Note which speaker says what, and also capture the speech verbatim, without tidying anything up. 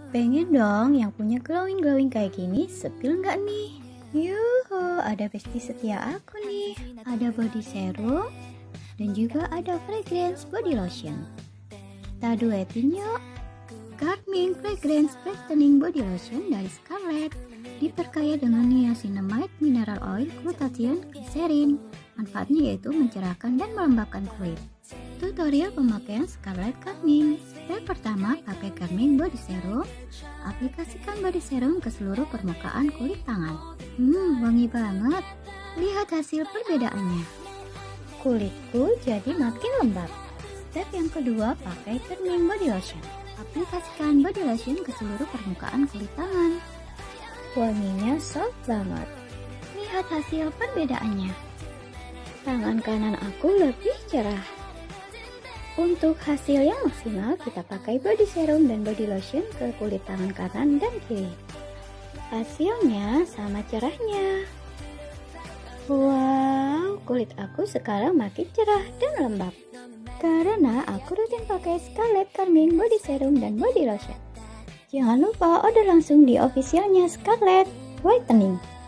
Speaker 1: Pengen dong yang punya glowing-glowing kayak gini, sepil nggak nih? Yuhu, ada bestie setia aku nih. Ada body serum dan juga ada fragrance body lotion. Kita duetin yuk. Carmine Fragrance Brightening Body Lotion dari Scarlett diperkaya dengan niacinamide, mineral oil, glutathione, glycerin. Manfaatnya yaitu mencerahkan dan melembabkan kulit. Tutorial pemakaian Scarlett Carmine. Step pertama, pakai Carmine Body Serum. Aplikasikan body serum ke seluruh permukaan kulit tangan. Hmm, wangi banget. Lihat hasil perbedaannya. Kulitku jadi makin lembab. Step yang kedua, pakai Carmine Body Lotion. Aplikasikan body lotion ke seluruh permukaan kulit tangan. Wanginya soft banget. Lihat hasil perbedaannya. Tangan kanan aku lebih cerah. Untuk hasil yang maksimal, kita pakai body serum dan body lotion ke kulit tangan kanan dan kiri. Hasilnya sama cerahnya. Wow, kulit aku sekarang makin cerah dan lembab. Karena aku rutin pakai Scarlett Carmine Body Serum dan Body Lotion. Jangan lupa order langsung di officialnya Scarlett Whitening.